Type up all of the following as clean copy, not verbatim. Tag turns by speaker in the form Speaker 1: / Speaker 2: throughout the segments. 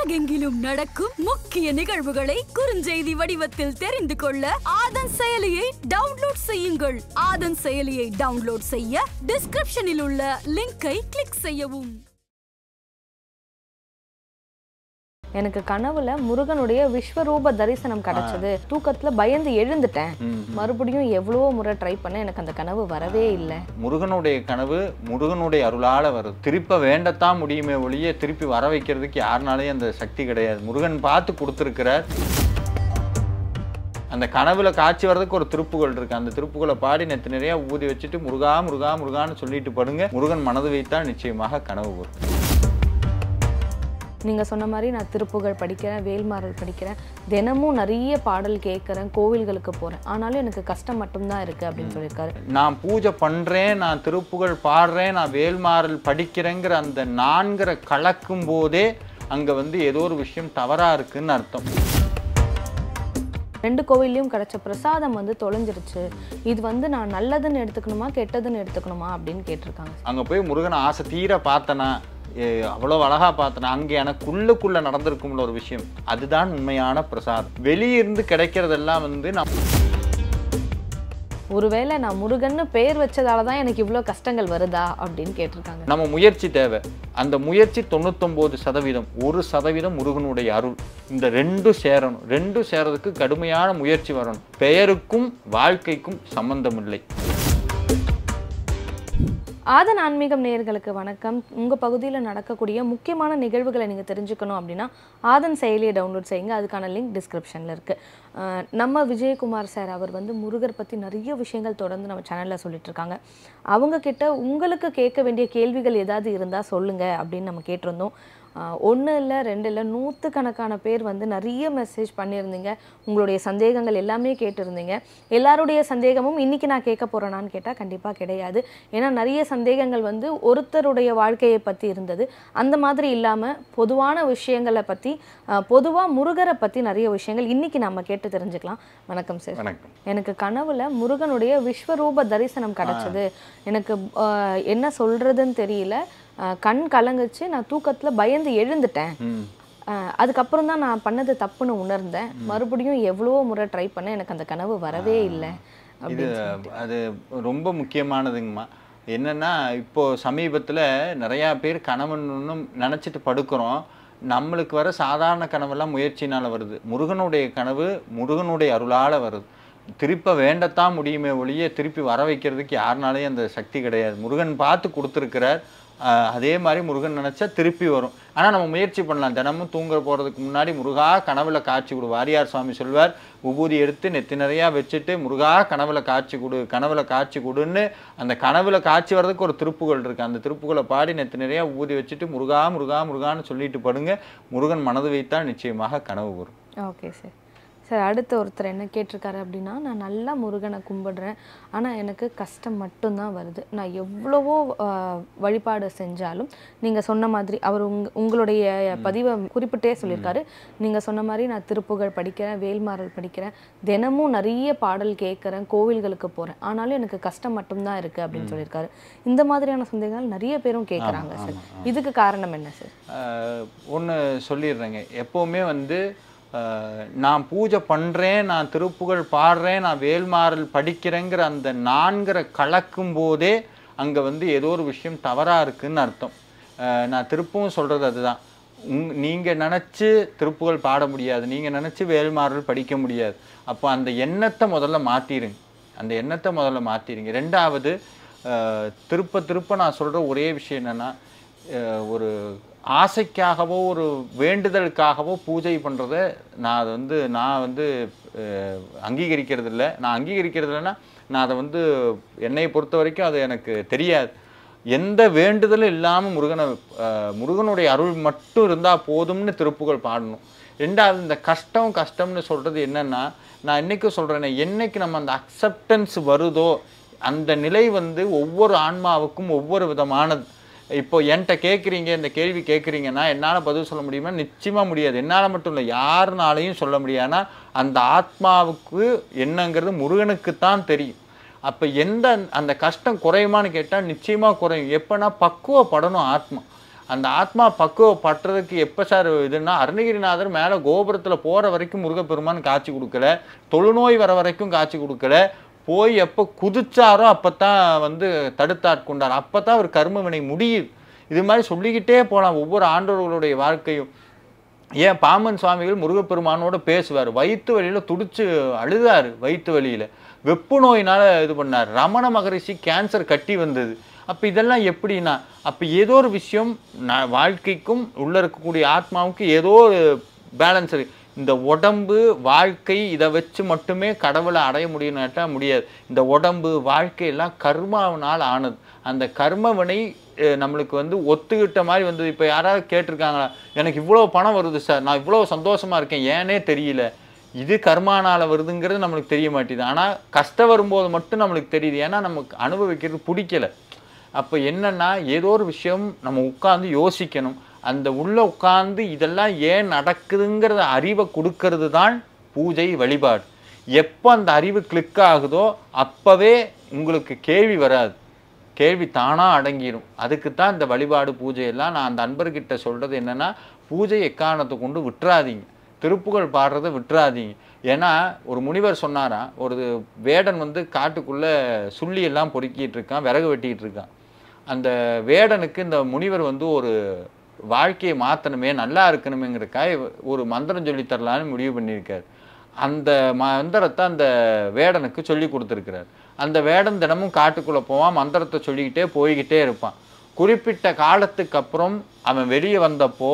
Speaker 1: உலகெங்கிலும் நடக்கும் முக்கிய நிகழ்வுகளை குறுஞ்செய்தி வடிவத்தில் தெரிந்து கொள்ள ஆதன் செயலியை டவுன்லோட் செய்யுங்கள். ஆதன் செயலியை டவுன்லோட் செய்ய டிஸ்கிரிப்ஷனில் உள்ள லிங்கை கிளிக் செய்யவும்.
Speaker 2: எனக்கு கனவுல முருகனுடைய விஸ்வரூப தரிசனம் கிடைச்சது. தூக்கத்துல பயந்து எழுந்துட்டேன். மறுபடியும் எவ்வளவோ முறை ட்ரை பண்ண எனக்கு அந்த கனவு வரவே இல்லை.
Speaker 3: முருகனுடைய கனவு முருகனுடைய அருளால வருது. திருப்ப வேண்டத்தான் முடியுமே ஒழிய திருப்பி வர வைக்கிறதுக்கு யாருனாலையும் அந்த சக்தி கிடையாது. முருகன் பார்த்து கொடுத்துருக்கிறார். அந்த கனவுல காட்சி வர்றதுக்கு ஒரு திருப்புகள் இருக்கு. அந்த திருப்புகளை பாடி நெத்து நிறைய ஊதி வச்சுட்டு முருகா முருகா முருகான்னு சொல்லிட்டு படுங்க. முருகன் மனது வைத்தால் நிச்சயமாக கனவு வரும்.
Speaker 2: நீங்கள் சொன்ன மாதிரி நான் திருப்புகழ் படிக்கிறேன், வேல்மாறல் படிக்கிறேன், தினமும் நிறைய பாடல் கேட்குறேன், கோவில்களுக்கு போகிறேன், ஆனாலும் எனக்கு கஷ்டம் மட்டும்தான் இருக்குது அப்படின்னு சொல்லியிருக்காரு.
Speaker 3: நான் பூஜை பண்ணுறேன், நான் திருப்புகழ் பாடுறேன், நான் வேல்மாறல் படிக்கிறேங்கிற அந்த நான்கிற கலக்கும் போதே அங்கே ஏதோ ஒரு விஷயம் தவறாக இருக்குன்னு அர்த்தம்.
Speaker 2: 2 கோவில்லையும் கிடைச்ச பிரசாதம் தொலைஞ்சிருச்சு. இது நான் நல்லதுன்னு எடுத்துக்கணுமா கெட்டதுன்னு எடுத்துக்கணுமா அப்படின்னு கேட்டிருக்காங்க.
Speaker 3: அங்கே போய் முருகனை ஆசை தீர பார்த்தனா, அவ்வளோ அழகா பார்த்தனா, அங்கே எனக்குள்ளுக்குள்ள நடந்திருக்கும்ல ஒரு விஷயம், அதுதான் உண்மையான பிரசாதம். வெளியிருந்து கிடைக்கிறதெல்லாம் நான்
Speaker 2: ஒருவேளை நான் முருகன்னு பெயர் வச்சதால தான் எனக்கு இவ்வளோ கஷ்டங்கள் வருதா அப்படின்னு கேட்டிருக்காங்க.
Speaker 3: நம்ம முயற்சி தேவை. அந்த முயற்சி 99%, 1% முருகனுடைய அருள். இந்த 2 சேரணும். 2 சேரதுக்கு கடுமையான முயற்சி வரணும். பெயருக்கும் வாழ்க்கைக்கும் சம்பந்தம் இல்லை.
Speaker 2: ஆதன் ஆன்மீகம் நேயர்களுக்கு வணக்கம். உங்கள் பகுதியில் நடக்கக்கூடிய முக்கியமான நிகழ்வுகளை நீங்கள் தெரிஞ்சுக்கணும் அப்படின்னா ஆதன் செயலியை டவுன்லோட் செய்யுங்க. அதுக்கான லிங்க் டிஸ்கிரிப்ஷனில் இருக்குது. நம்ம விஜயகுமார் சார் அவர் முருகர் பற்றி நிறைய விஷயங்கள் தொடர்ந்து நம்ம சேனலில் சொல்லிட்டுருக்காங்க. அவங்கக்கிட்ட உங்களுக்கு கேட்க வேண்டிய கேள்விகள் ஏதாவது இருந்தால் சொல்லுங்கள் அப்படின்னு நம்ம கேட்டிருந்தோம். 1 இல்லை 2 இல்லை 100கணக்கான பேர் நிறைய மெசேஜ் பண்ணியிருந்தீங்க. உங்களுடைய சந்தேகங்கள் எல்லாமே கேட்டிருந்தீங்க. எல்லாருடைய சந்தேகமும் இன்றைக்கி நான் கேட்க போகிறேனான்னு கேட்டால் கண்டிப்பாக கிடையாது. ஏன்னா நிறைய சந்தேகங்கள் ஒருத்தருடைய வாழ்க்கையை பற்றி இருந்தது. அந்த மாதிரி இல்லாமல் பொதுவான விஷயங்களை பற்றி, பொதுவாக முருகரை பற்றி நிறைய விஷயங்கள் இன்றைக்கி நம்ம கேட்டு தெரிஞ்சுக்கலாம். வணக்கம் சார்.
Speaker 3: வணக்கம்.
Speaker 2: எனக்கு கனவுல முருகனுடைய விஸ்வரூப தரிசனம் கிடைச்சது. எனக்கு என்ன சொல்கிறதுன்னு தெரியல. கண் கலங்குச்சு. நான் தூக்கத்தில் பயந்து எழுந்துட்டேன். அதுக்கப்புறம் தான் நான் பண்ணது தப்புன்னு உணர்ந்தேன். மறுபடியும் எவ்வளவோ முறை ட்ரை பண்ண எனக்கு அந்த கனவு வரவே இல்லை.
Speaker 3: அது ரொம்ப முக்கியமானதுங்கம்மா. என்னன்னா இப்போ சமீபத்தில் நிறையா பேர் கனவுன்னு நினச்சிட்டு படுக்கிறோம். நம்மளுக்கு வர சாதாரண கனவெல்லாம் முயற்சினால் வருது. முருகனுடைய கனவு முருகனுடைய அருளால் வருது. திருப்ப வேண்டத்தான் முடியுமே ஒழிய திருப்பி வர வைக்கிறதுக்கு யாருனாலையும் அந்த சக்தி கிடையாது. முருகன் பார்த்து கொடுத்துருக்கிறார். அதே மாதிரி முருகன் நினச்சா திருப்பி வரும். ஆனால் நம்ம முயற்சி பண்ணலாம். தினமும் தூங்க போகிறதுக்கு முன்னாடி முருகா கனவுல காட்சி கொடு. வாரியார் சுவாமி சொல்வார், உபூதி எடுத்து நெத்தி நிறையா வச்சுட்டு முருகா கனவுல காட்சி கொடு, கனவுல காட்சி கொடுன்னு அந்த கனவுல காட்சி வர்றதுக்கு ஒரு திருப்புகள் இருக்குது. அந்த திருப்புகளை பாடி நெத்தி நிறையா ஊதி வச்சுட்டு முருகா முருகா முருகான்னு சொல்லிட்டு படுங்க. முருகன் மனது வைத்தால் நிச்சயமாக கனவு வரும்.
Speaker 2: Okay sir. சார், அடுத்த ஒருத்தர் என்ன கேட்டிருக்காரு அப்படின்னா, நான் நல்லா முருகனை கும்பிடுறேன், ஆனால் எனக்கு கஷ்டம் மட்டும்தான் வருது. நான் எவ்வளவோ வழிபாடு செஞ்சாலும் நீங்கள் சொன்ன மாதிரி அவர் உங்களுடைய பதிவை குறிப்பிட்டே சொல்லியிருக்காரு. நீங்கள் சொன்ன மாதிரி நான் திருப்புகழ் படிக்கிறேன், வேல்மாறல் படிக்கிறேன், தினமும் நிறைய பாடல் கேட்குறேன், கோவில்களுக்கு போகிறேன், ஆனாலும் எனக்கு கஷ்டம் மட்டும்தான் இருக்குது அப்படின்னு சொல்லியிருக்காரு. இந்த மாதிரியான சந்தேகங்கள் நிறைய பேரும் கேட்குறாங்க சார். இதுக்கு காரணம் என்ன சார்?
Speaker 3: ஒன்று சொல்லிடுறேங்க. எப்போவுமே நான் பூஜை பண்ணுறேன், நான் திருப்புகழ் பாடுறேன், நான் வேல்மாறல் படிக்கிறேங்கிற அந்த நான்கிற கலக்கும் போதே அங்கே ஏதோ ஒரு விஷயம் தவறாக இருக்குன்னு அர்த்தம். நான் திருப்பவும் சொல்கிறது அதுதான். நீங்கள் நினச்சி திருப்புகழ் பாட முடியாது, நீங்கள் நினச்சி வேல்மாறல் படிக்க முடியாது. அப்போ அந்த எண்ணத்தை முதல்ல மாற்றிடுங்க. அந்த எண்ணத்தை முதல்ல மாற்றிடுங்க. 2வது, திருப்ப நான் சொல்கிற ஒரே விஷயம் என்னென்னா, ஒரு ஆசைக்காகவோ ஒரு வேண்டுதலுக்காகவோ பூஜை பண்ணுறத நான் அங்கீகரிக்கிறது இல்லை. நான் அங்கீகரிக்கிறது இல்லைன்னா நான் அதை என்னை பொறுத்த வரைக்கும் அது எனக்கு தெரியாது. எந்த வேண்டுதலும் இல்லாமல் முருகனுடைய அருள் மட்டும் இருந்தால் போதும்னு திருப்புகழ் பாடணும். 2வது, இந்த கஷ்டம்னு சொல்கிறது என்னென்னா, நான் என்றைக்கும் சொல்கிறேன், என்னைக்கு நம்ம அந்த அக்செப்டன்ஸ் வருதோ அந்த நிலை ஒவ்வொரு ஆன்மாவுக்கும் ஒவ்வொரு விதமானது. இப்போ என்கிட்ட கேட்குறீங்க, இந்த கேள்வி கேட்குறீங்கன்னா என்னால் பதில் சொல்ல முடியுமா? நிச்சயமாக முடியாது. என்னால் மட்டும் இல்லை, யாருனாலையும் சொல்ல முடியாதுன்னா அந்த ஆத்மாவுக்கு என்னங்கிறது முருகனுக்குத்தான் தெரியும். அப்போ அந்த கஷ்டம் குறையுமான்னு கேட்டால் நிச்சயமாக குறையும். எப்போனா பக்குவப்படணும் ஆத்மா. அந்த ஆத்மா பக்குவப்பட்டுறதுக்கு எப்போ சார் இதுன்னா, அருணகிரிநாதர் மேலே கோபுரத்தில் போகிற வரைக்கும் முருகப்பெருமான் காட்சி கொடுக்கல, தொழுநோய் வர வரைக்கும் காட்சி கொடுக்கல, போய் எப்போ குதிச்சாரோ அப்போ தான் வந்து தடுத்தாட்கொண்டார், அப்போ தான் அவர் கர்ம வினை முடியுது. இது மாதிரி சொல்லிக்கிட்டே போகலாம் ஒவ்வொரு ஆண்டவர்களுடைய வாழ்க்கையும். ஏன் பாமன் சுவாமிகள் முருகப்பெருமானோட பேசுவார், வயிற்று வலியில் துடிச்சு அழுதாரு, வயிற்று வலியில் வெப்பு நோயினால் இது பண்ணார், ரமண மகரிஷி கேன்சர் கட்டி வந்தது. அப்போ இதெல்லாம் எப்படின்னா, அப்போ ஏதோ ஒரு விஷயம் வாழ்க்கைக்கும் உள்ளே இருக்கக்கூடிய ஆத்மாவுக்கு ஏதோ ஒரு பேலன்ஸ் இருக்குது. இந்த உடம்பு வாழ்க்கை இதை வச்சு மட்டுமே கடவுளை அடைய முடியும்னாட்டா முடியாது. இந்த உடம்பு வாழ்க்கையெல்லாம் கர்மாவினால் ஆனது. அந்த கர்ம வினை நம்மளுக்கு வந்து ஒத்துக்கிட்ட மாதிரி வந்தது. இப்போ யாராவது கேட்டிருக்காங்களா, எனக்கு இவ்வளோ பணம் வருது சார், நான் இவ்வளோ சந்தோஷமாக இருக்கேன், ஏனே தெரியல. இது கர்மானால் வருதுங்கிறது நம்மளுக்கு தெரிய மாட்டேது. ஆனால் கஷ்டம் வரும்போது மட்டும் நம்மளுக்கு தெரியுது, ஏன்னா நமக்கு அனுபவிக்கிறது பிடிக்கல. அப்போ என்னென்னா, ஏதோ ஒரு விஷயம் நம்ம உட்காந்து யோசிக்கணும். அந்த உள்ளே உட்காந்து இதெல்லாம் ஏன் நடக்குதுங்கிறத அறிவை கொடுக்கறது தான் பூஜை வழிபாடு. எப்போ அந்த அறிவு கிளிக் ஆகுதோ அப்போவே உங்களுக்கு கேள்வி வராது, கேள்வி தானாக அடங்கிடும். அதுக்கு தான் இந்த வழிபாடு பூஜையெல்லாம். நான் அந்த அன்பர்கிட்ட சொல்கிறது என்னென்னா, பூஜை எக்காரணத்தை கொண்டு விட்டுறாதீங்க, திருப்புகழ் பாடுறதை விட்டுறாதீங்க. ஏன்னா ஒரு முனிவர் சொன்னாராம், ஒரு வேடன் வந்து காட்டுக்குள்ளே சுள்ளியெல்லாம் பொறுக்கிட்டு இருக்கான், விறகு வெட்டிக்கிட்டு இருக்கான். அந்த வேடனுக்கு இந்த முனிவர் வந்து ஒரு வாழ்க்கையை மாற்றணுமே, நல்லா இருக்கணுமேங்கிறக்காய் ஒரு மந்திரம் சொல்லி தரலான்னு முடிவு பண்ணியிருக்கார். அந்த மந்திரத்தை அந்த வேடனுக்கு சொல்லி கொடுத்துருக்கிறார். அந்த வேடன் தினமும் காட்டுக்குள்ளே போவான், மந்திரத்தை சொல்லிக்கிட்டே போய்கிட்டே இருப்பான். குறிப்பிட்ட காலத்துக்கு அப்புறம் அவன் வெளியே வந்தப்போ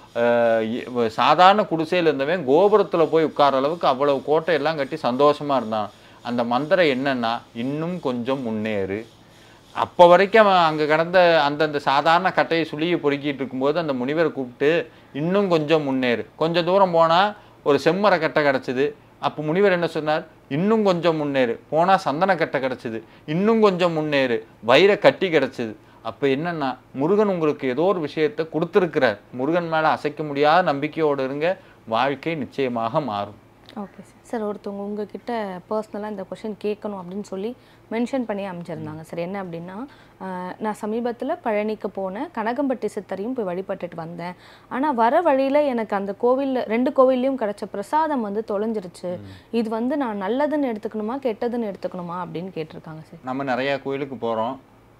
Speaker 3: சாதாரண குடிசையில் இருந்தவன் கோபுரத்தில் போய் உட்கார அளவுக்கு அவ்வளவு கோட்டையெல்லாம் கட்டி சந்தோஷமாக இருந்தான். அந்த மந்திரம் என்னன்னா, இன்னும் கொஞ்சம் முன்னேறு. அப்போ வரைக்கும் அவன் அங்கே கிடந்த அந்தந்த சாதாரண கட்டையை சுழியை பொறுக்கிட்டு இருக்கும்போது அந்த முனிவரை கூப்பிட்டு, இன்னும் கொஞ்சம் முன்னேறு. கொஞ்சம் தூரம் போனால் ஒரு செம்மர கட்டை கிடச்சிது. அப்போ முனிவர் என்ன சொன்னார், இன்னும் கொஞ்சம் முன்னேறு. போனால் சந்தன கட்டை கிடச்சிது, இன்னும் கொஞ்சம் முன்னேறு, வைர கட்டி கிடச்சிது. அப்போ என்னென்னா, முருகன் உங்களுக்கு ஏதோ ஒரு விஷயத்தை கொடுத்துருக்கிறார். முருகன் மேலே அசைக்க முடியாத நம்பிக்கையோடு இருங்க, வாழ்க்கை நிச்சயமாக மாறும்.
Speaker 2: Okay sir. சார் ஒருத்தவங்க உங்ககிட்ட பர்சனலாக இந்த கொஷின் கேட்கணும் அப்படின்னு சொல்லி மென்ஷன் பண்ணி அமைச்சிருந்தாங்க சார். என்ன அப்படின்னா, நான் சமீபத்தில் பழனிக்கு போனேன், கனகம்பட்டி சித்தரையும் போய் வழிபட்டுட்டு வந்தேன். ஆனால் வர வழியில் எனக்கு அந்த கோவிலில் 2 கோவில்லையும் கிடச்ச பிரசாதம் வந்து தொலைஞ்சிருச்சு. இது வந்து நான் நல்லதுன்னு எடுத்துக்கணுமா கெட்டதுன்னு எடுத்துக்கணுமா அப்படின்னு கேட்டிருக்காங்க சார்.
Speaker 3: நம்ம நிறையா கோயிலுக்கு போகிறோம்,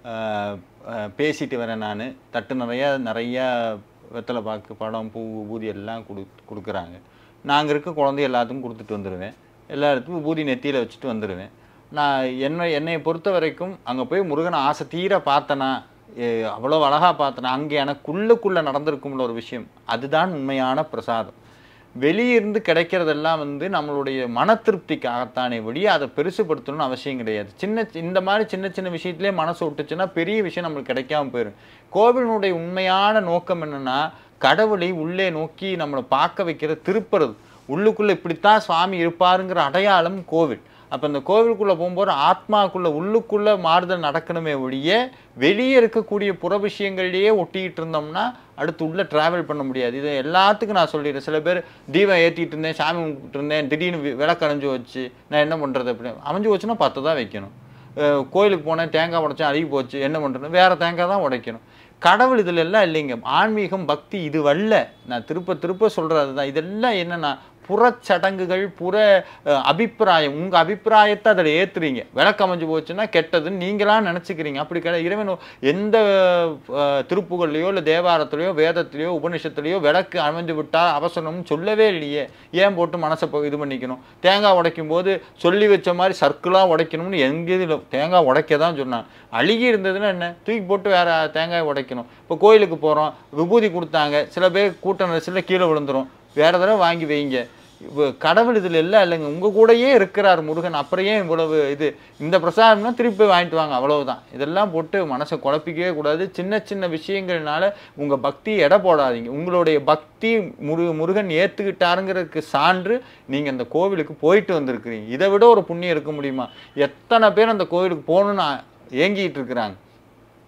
Speaker 3: பேசிட்டு வரேன் நான், தட்டு நிறையா வெத்தலை பாக்கு பழம் பூ பூதி எல்லாம் கொடுக்குறாங்க. நாங்கள் இருக்க குழந்தை எல்லாத்துக்கும் கொடுத்துட்டு வந்துடுவேன், எல்லா இடத்துக்கும் பூதி நெத்தியில் வச்சுட்டு வந்துடுவேன். நான் என்னை பொறுத்த வரைக்கும் அங்கே போய் முருகனை ஆசை தீர பார்த்தனா, அவ்வளோ அழகாக பார்த்தனா, அங்கே எனக்குள்ளே நடந்திருக்கும்ல ஒரு விஷயம், அதுதான் உண்மையான பிரசாதம். வெளியிருந்து கிடைக்கிறதெல்லாம் வந்து நம்மளுடைய மன திருப்திக்காகத்தானே வெளியே அதை பெருசுப்படுத்தணும்னு அவசியம் கிடையாது. இந்த மாதிரி சின்ன சின்ன விஷயத்திலே மனசு விட்டுச்சுன்னா பெரிய விஷயம் நம்மளுக்கு கிடைக்காம போயிடும். கோவிலினுடைய உண்மையான நோக்கம் என்னென்னா, கடவுளை உள்ளே நோக்கி நம்மளை பார்க்க வைக்கிற திருப்புறது. உள்ளுக்குள்ளே இப்படித்தான் சுவாமி இருப்பாருங்கிற அடையாளம் கோவில். அப்போ இந்த கோவிலுக்குள்ளே போகும்போது ஆத்மாக்குள்ளே உள்ளுக்குள்ளே மாறுதல் நடக்கணுமே ஒழிய வெளியே இருக்கக்கூடிய புற விஷயங்கள்லேயே ஒட்டிக்கிட்டு இருந்தோம்னா அடுத்து உள்ளே ட்ராவல் பண்ண முடியாது. இதை எல்லாத்துக்கும் நான் சொல்லிடுறேன். சில பேர் தீபம் ஏற்றிட்டு இருந்தேன், சாமி கும்பிட்டு இருந்தேன், திடீர்னு விளக்கு அணைஞ்சு வச்சு நான் என்ன பண்ணுறது அப்படின்னு. அமைஞ்சு வச்சுன்னா 10 தான் வைக்கணும். கோயிலுக்கு போனேன், தேங்காய் உடைச்சேன், அழுகி போச்சு, என்ன பண்ணுறது, வேறு தேங்காய் தான் உடைக்கணும். கடவுள் இதில் எல்லாம் இல்லைங்க. ஆன்மீகம் பக்தி இது வல்ல. நான் திருப்ப சொல்கிறது தான். இதெல்லாம் என்னென்னா புறச்சடங்குகள், புற அபிப்பிராயம். உங்கள் அபிப்பிராயத்தை அதில் ஏற்றுறீங்க. விளக்கு அமைஞ்சு போச்சுன்னா கெட்டதுன்னு நீங்களாம் நினச்சிக்கிறீங்க. அப்படி இறைவன் எந்த திருப்புகள்லையோ இல்லை தேவாரத்துலையோ வேதத்துலையோ உபநிஷத்துலையோ விளக்கு அமைஞ்சு விட்டால் அவசரம்னு சொல்லவே இல்லையே. ஏன் போட்டு மனசை இது பண்ணிக்கணும்? தேங்காய் உடைக்கும் போது சொல்லி வச்ச மாதிரி சர்க்கிளாக உடைக்கணும்னு எங்கேயும் தேங்காய் உடைக்க தான் சொன்னான். அழுகி இருந்ததுன்னா என்ன, தூக்கி போட்டு வேறு தேங்காய் உடைக்கணும். இப்போ கோயிலுக்கு போகிறோம், விபூதி கொடுத்தாங்க, சில பேர் கூட்ட நெரிசலில் கீழே விழுந்துடும், வேறு தடவை வாங்கி வைங்க. கடவுள் இதில் எல்லாம் இல்லைங்க, உங்கள் கூடயே இருக்கிறார் முருகன். அப்புறம் ஏன் இவ்வளவு இது? இந்த பிரசாதம்னா திருப்பி வாங்கிட்டு வாங்க, அவ்வளவுதான். இதெல்லாம் போட்டு மனசை குழப்பிக்கவே கூடாது. சின்ன சின்ன விஷயங்கள்னால உங்கள் பக்தியை எடை போடாதீங்க. உங்களுடைய பக்தி முருகன் ஏற்றுக்கிட்டாருங்கிறதுக்கு சான்று நீங்கள் அந்த கோவிலுக்கு போயிட்டு வந்திருக்கிறீங்க. இதை விட ஒரு புண்ணியம் இருக்க முடியுமா? எத்தனை பேர் அந்த கோவிலுக்கு போகணுன்னு ஏங்கிட்டு இருக்கிறாங்க.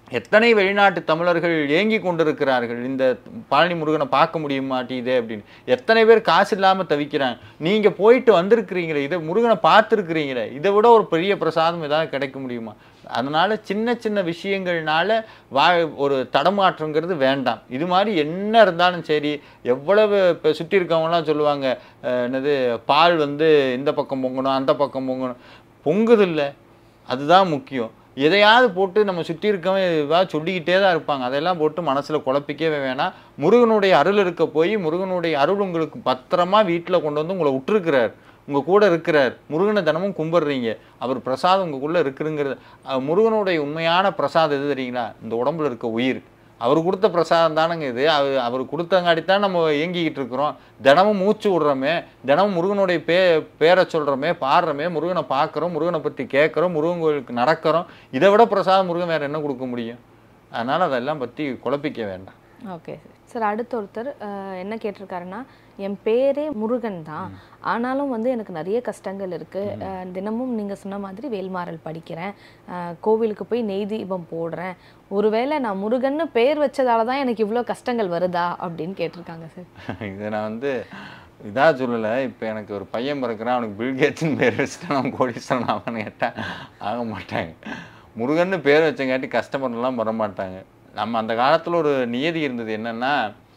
Speaker 3: எத்தனை வெளிநாட்டு தமிழர்கள் ஏங்கி கொண்டிருக்கிறார்கள், இந்த பழனி முருகனை பார்க்க முடிய மாட்டேங்குதே அப்படின்னு. எத்தனை பேர் காசு இல்லாமல் தவிக்கிறாங்க. நீங்கள் போயிட்டு வந்திருக்கிறீங்களே, இதை முருகனை பார்த்துருக்கிறீங்களே, இதை விட ஒரு பெரிய பிரசாதம் ஏதாவது கிடைக்க முடியுமா? அதனால் சின்ன சின்ன விஷயங்கள்னால ஒரு தடமாற்றங்கிறது வேண்டாம். இது மாதிரி என்ன இருந்தாலும் சரி, எவ்வளவு இப்போ சுற்றி இருக்கவங்களாம் சொல்லுவாங்க, என்னது பால் வந்து இந்த பக்கம் பொங்கணும் அந்த பக்கம் பொங்கணும், பொங்குதில்லை, அதுதான் முக்கியம். எதையாவது போட்டு நம்ம சுற்றி இருக்கவன் சொல்லிக்கிட்டே தான் இருப்பாங்க. அதெல்லாம் போட்டு மனசில் குழப்பிக்கவே வேணாம். முருகனுடைய அருள் இருக்க போய் முருகனுடைய அருள் உங்களுக்கு பத்திரமா வீட்டில் கொண்டு வந்து உங்களை விட்டுருக்கிறார், உங்கள் கூட இருக்கிறார். முருகனை தினமும் கும்பிட்றீங்க, அவர் பிரசாதம் உங்களுக்குள்ளே இருக்குதுங்கிறது. முருகனுடைய உண்மையான பிரசாதம் எது தெரியுங்களா? இந்த உடம்புல இருக்க உயிர். அவர் கொடுத்த பிரசாதம் தானங்க இது. அவர் கொடுத்தங்காட்டித்தான் நம்ம இயங்கிக்கிட்டு இருக்கிறோம். தினமும் மூச்சு விடுறோமே, தினமும் முருகனுடைய பேரை சொல்கிறோமே, பாடுறோமே, முருகனை பார்க்குறோம், முருகனை பற்றி கேட்குறோம், முருகன் கோயிலுக்கு நடக்கிறோம். இதை விட பிரசாதம் முருகன் வேறு என்ன கொடுக்க முடியும்? அதனால் அதெல்லாம் பற்றி குழப்பிக்க வேண்டாம்.
Speaker 2: Okay sir. அடுத்த ஒருத்தர் என்ன கேட்டிருக்காருன்னா, என் பேரே முருகன் தான், ஆனாலும் வந்து எனக்கு நிறைய கஷ்டங்கள் இருக்குது. தினமும் நீங்கள் சொன்ன மாதிரி வேல்மாறல் படிக்கிறேன், கோவிலுக்கு போய் நெய் தீபம் போடுறேன். ஒருவேளை நான் முருகன்னு பேர் வச்சதால தான் எனக்கு இவ்வளோ கஷ்டங்கள் வருதா அப்படின்னு கேட்டிருக்காங்க சார்.
Speaker 3: இதை நான் வந்து இதாக சொல்லலை. இப்போ எனக்கு ஒரு பையன் பிறக்கிறான், அவனுக்கு பில்கேட்ஸ்ன்னு பேர் வச்சுட்டா நான் கோடீஸ்வரன் ஆவான்னு கேட்டால் ஆக மாட்டாங்க. முருகன்னு பேர் வச்சங்காட்டி கஷ்டப்படலாம் வர மாட்டாங்க. நம்ம அந்த காலத்தில் ஒரு நியதி இருந்தது, என்னென்னா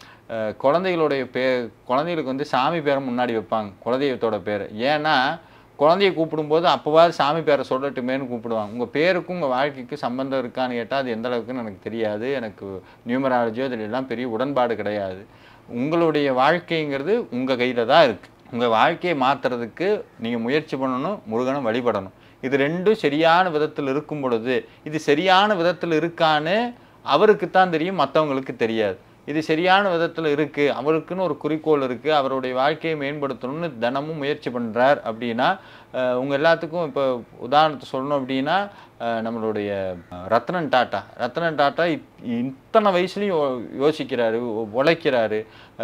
Speaker 3: குழந்தைகளுக்கு வந்து சாமி பேரை முன்னாடி வைப்பாங்க, குலதெய்வத்தோட பேர். ஏன்னா குழந்தைய கூப்பிடும்போது அப்போவாது சாமி பேரை சொல்லட்டுமேனு கூப்பிடுவாங்க. உங்கள் பேருக்கும் உங்கள் வாழ்க்கைக்கும் சம்பந்தம் இருக்கான்னு கேட்டால் அது எந்த அளவுக்குன்னு எனக்கு தெரியாது. எனக்கு நியூமராலஜியோ இதிலெல்லாம் பெரிய உடன்பாடு கிடையாது. உங்களுடைய வாழ்க்கைங்கிறது உங்கள் கையில் தான் இருக்குது. உங்கள் வாழ்க்கையை மாற்றுறதுக்கு நீங்கள் முயற்சி பண்ணணும், முருகனை வழிபடணும். இது ரெண்டும் சரியான விதத்தில் இருக்கும் பொழுது, இது சரியான விதத்தில் இருக்கான்னு அவருக்குத்தான் தெரியும், மற்றவங்களுக்கு தெரியாது. இது சரியான விதத்தில் இருக்குது, அவருக்குன்னு ஒரு குறிக்கோள் இருக்குது, அவருடைய வாழ்க்கையை மேம்படுத்தணும்னு தினமும் முயற்சி பண்ணுறார் அப்படின்னா, உங்கள் எல்லாத்துக்கும் இப்போ உதாரணத்தை சொல்லணும் அப்படின்னா, நம்மளுடைய ரத்தன் டாட்டா இத்தனை வயசுலையும் யோசிக்கிறாரு, உழைக்கிறாரு.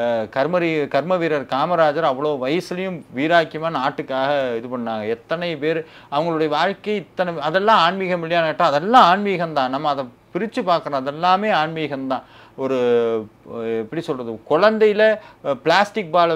Speaker 3: கர்ம வீரர் காமராஜர் அவ்வளோ வயசுலையும் வீராக்கியமாக நாட்டுக்காக இது பண்ணாங்க. எத்தனை பேர் அவங்களுடைய வாழ்க்கை அதெல்லாம் ஆன்மீகம் இல்லையான்னு கேட்டால் அதெல்லாம் ஆன்மீகம்தான். நம்ம அதை பிரித்து பார்க்குறோம், அதெல்லாமே ஆன்மீகம்தான். ஒரு எப்படி சொல்கிறது, குழந்தையில் பிளாஸ்டிக் பாலை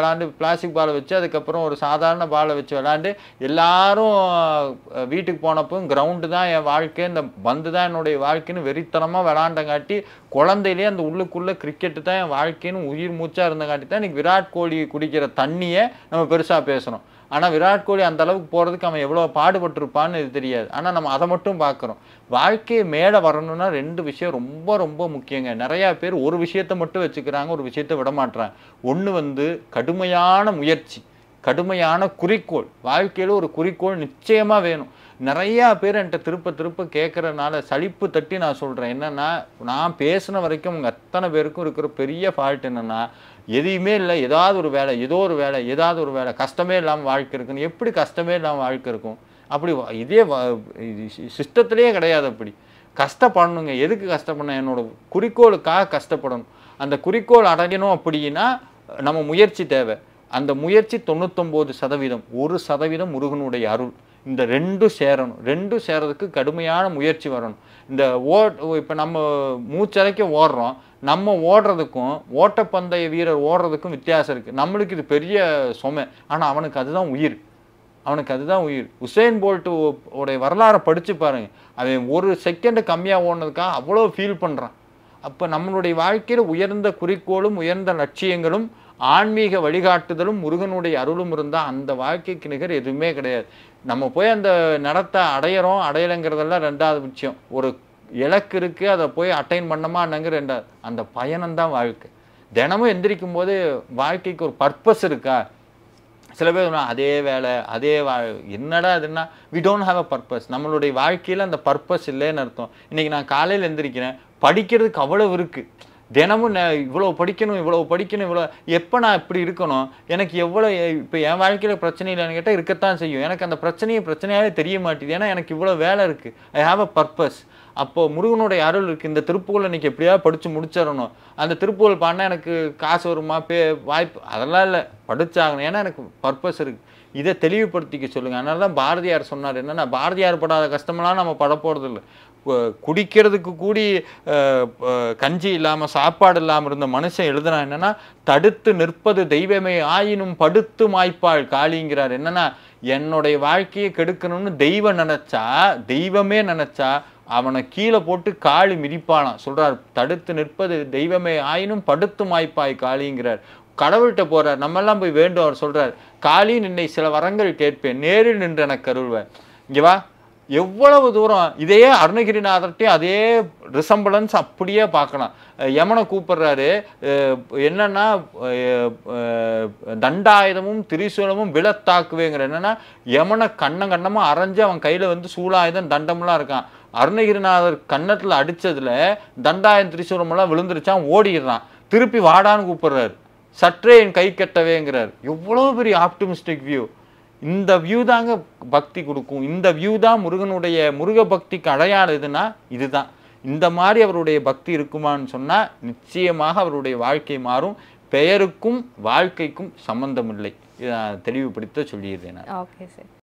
Speaker 3: வச்சு அதுக்கப்புறம் ஒரு சாதாரண பாலை வச்சு விளாண்டு எல்லாரும் வீட்டுக்கு போனப்போ கிரவுண்டு தான் என் வாழ்க்கை, இந்த பந்து தான் என்னுடைய வாழ்க்கைன்னு வெறித்தனமாக விளாண்டங்காட்டி, குழந்தையிலே அந்த உள்ளுக்குள்ளே கிரிக்கெட்டு தான் என் வாழ்க்கைன்னு உயிர் மூச்சாக இருந்தங்காட்டி தான் இன்றைக்கி விராட் கோலி குடிக்கிற தண்ணியை நம்ம பெருசாக பேசுகிறோம். ஆனால் விராட் கோலி அந்த அளவுக்கு போகிறதுக்கு அவன் எவ்வளோ பாடுபட்டிருப்பான்னு இது தெரியாது. ஆனால் நம்ம அதை மட்டும் பார்க்குறோம். வாழ்க்கையை மேலே வரணும்னா ரெண்டு விஷயம் ரொம்ப ரொம்ப முக்கியங்க. நிறையா பேர் ஒரு விஷயத்தை மட்டும் வச்சுக்கிறாங்க, ஒரு விஷயத்தை விட மாட்டுறாங்க. ஒன்று வந்து கடுமையான முயற்சி, கடுமையான குறிக்கோள். வாழ்க்கையில் ஒரு குறிக்கோள் நிச்சயமாக வேணும். நிறையா பேர் என்கிட்ட திருப்ப கேட்குறதுனால சலிப்பு தட்டி நான் சொல்கிறேன். என்னென்னா, நான் பேசின வரைக்கும் உங்கள் அத்தனை பேருக்கும் இருக்கிற பெரிய ஃபால்ட் என்னென்னா, எதையுமே இல்லை, ஏதாவது ஒரு வேலை, கஷ்டமே இல்லாமல் வாழ்க்கை இருக்குன்னு. எப்படி கஷ்டமே இல்லாமல் வாழ்க்கை இருக்கும்? அப்படி இதே சிஸ்டத்திலே கிடையாது. அப்படி கஷ்டப்படணுங்க. எதுக்கு கஷ்டப்படணும்? என்னோட குறிக்கோளுக்காக கஷ்டப்படணும். அந்த குறிக்கோள் அடையணும் அப்படின்னா நம்ம முயற்சி தேவை. அந்த முயற்சி 99%, 1% முருகனுடைய அருள். இந்த ரெண்டும் சேரணும். ரெண்டும் சேரதுக்கு கடுமையான முயற்சி வரணும். இந்த இப்போ நம்ம மூச்சரைக்க ஓடுறோம், நம்ம ஓடுறதுக்கும் ஓட்டப்பந்தய வீரர் ஓடுறதுக்கும் வித்தியாசம் இருக்குது. நம்மளுக்கு இது பெரிய சுமை, ஆனால் அவனுக்கு அதுதான் உயிர். உசேன் போல்ட் உடைய வரலாறை படித்து பாருங்க. அவன் ஒரு செகண்டு கம்மியாக ஓடுனதுக்காக அவ்வளோ ஃபீல் பண்ணுறான். அப்போ நம்மளுடைய வாழ்க்கையில் உயர்ந்த குறிக்கோளும் உயர்ந்த லட்சியங்களும் ஆன்மீக வழிகாட்டுதலும் முருகனுடைய அருளும் இருந்தால் அந்த வாழ்க்கைக்கு நிகர் எதுவுமே கிடையாது. நம்ம போய் அந்த நடத்தை அடையலைங்கிறதெல்லாம் ரெண்டாவது விஷயம். ஒரு இலக்கு இருக்குது, அதை போய் அட்டைன் பண்ணமானுங்கிற ரெண்டாவது. அந்த பயணம்தான் வாழ்க்கை. தினமும் எந்திரிக்கும் போது வாழ்க்கைக்கு ஒரு பர்பஸ் இருக்கா? சில பேர் அதே வேலை என்னடா அதுன்னா, we don't have a purpose. நம்மளுடைய வாழ்க்கையில் அந்த பர்பஸ் இல்லைன்னு அர்த்தம். இன்றைக்கி நான் காலையில் எந்திரிக்கிறேன், படிக்கிறதுக்கு அவ்வளவு இருக்குது. தினமும் இவ்வளோ படிக்கணும். எப்போ நான் இப்படி இருக்கணும்? எனக்கு எவ்வளோ இப்போ என் வாழ்க்கையில் பிரச்சனை இல்லைன்னு கேட்டால் இருக்கத்தான் செய்யும். எனக்கு அந்த பிரச்சனையாகவே தெரிய மாட்டேது. ஏன்னா எனக்கு இவ்வளோ வேலை இருக்குது. I have a purpose. அப்போது முருகனுடைய அருள் இருக்குது. இந்த திருப்புகழை இன்றைக்கி எப்படியாவது படித்து முடிச்சிடணும். அந்த திருப்புகழ் பாடினா எனக்கு காசு வருமா, வாய்ப்பு அதெல்லாம் இல்லை, படித்தாகணும். ஏன்னா எனக்கு பர்பஸ் இருக்குது. இதை தெளிவுபடுத்திக்க சொல்லுங்கள். அதனால தான் பாரதியார் சொன்னார், என்னென்னா பாரதியார் படாத கஷ்டமெல்லாம் நம்ம பட போகிறது இல்லை. குடிக்கிறதுக்கு கூடி கஞ்சி இல்லாமல் சாப்பாடு இல்லாமல் இருந்த மனுஷன் எழுதுனா என்னன்னா, தடுத்து நிற்பது தெய்வமே ஆயினும் படுத்து மாய்ப்பாள் காளிங்கிறார். என்னன்னா, என்னுடைய வாழ்க்கையை கெடுக்கணும்னு தெய்வமே நினைச்சா அவனை கீழே போட்டு காளி மிதிப்பானாம் சொல்றார். தடுத்து நிற்பது தெய்வமே ஆயினும் படுத்து மாய்ப்பாய் காளிங்கிறார். கடவுள்கிட்ட போறார். நம்ம எல்லாம் போய் வேண்டும். அவர் சொல்றார், காளி நின்னை சில வரங்கள் கேட்பேன், நேரில் நின்று எனக்கு கருள்வேன். இங்க வா. எவ்வளவு தூரம் இதே அருணகிரிநாதர்கிட்டையும் அதே ரிசம்பிளன்ஸ் அப்படியே பார்க்கலாம். யமனை கூப்பிடுறாரு. என்னன்னா, தண்டாயுதமும் திரிசூலமும் விழத்தாக்குவேங்கிற. என்னன்னா, யமனை கண்ணமா அரைஞ்சு அவன் கையில வந்து சூலாயுதம் தண்டம்லாம் இருக்கான். அருணகிரிநாதர் கன்னத்துல அடிச்சதுல தண்டாயுதம் திரிசூலமெல்லாம் விழுந்துருச்சான், ஓடிடுறான். திருப்பி வாடான்னு கூப்பிடுறாரு. சற்றே என் கை கட்டவேங்கிறார். எவ்வளவு பெரிய ஆப்டிமிஸ்டிக் வியூ. இந்த வியூ தாங்க பக்தி கொடுக்கும். இந்த வியூ தான் முருக பக்திக்கு அடையாளம். எதுனா இதுதான். இந்த மாதிரி அவருடைய பக்தி இருக்குமான்னு சொன்னா நிச்சயமாக அவருடைய வாழ்க்கை மாறும். பெயருக்கும் வாழ்க்கைக்கும் சம்பந்தம் இல்லை. இதை தெளிவுபடுத்த சொல்லியிருந்தேன்.
Speaker 2: Okay sir.